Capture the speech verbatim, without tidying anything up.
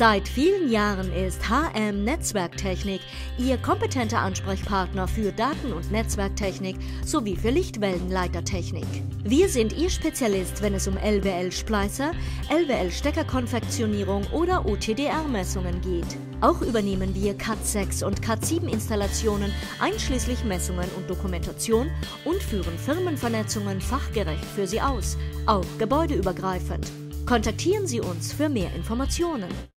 Seit vielen Jahren ist H M Netzwerktechnik Ihr kompetenter Ansprechpartner für Daten- und Netzwerktechnik sowie für Lichtwellenleitertechnik. Wir sind Ihr Spezialist, wenn es um L W L-Spleißer, L W L-Steckerkonfektionierung oder O T D R-Messungen geht. Auch übernehmen wir Cat sechs und Cat sieben Installationen einschließlich Messungen und Dokumentation und führen Firmenvernetzungen fachgerecht für Sie aus, auch gebäudeübergreifend. Kontaktieren Sie uns für mehr Informationen.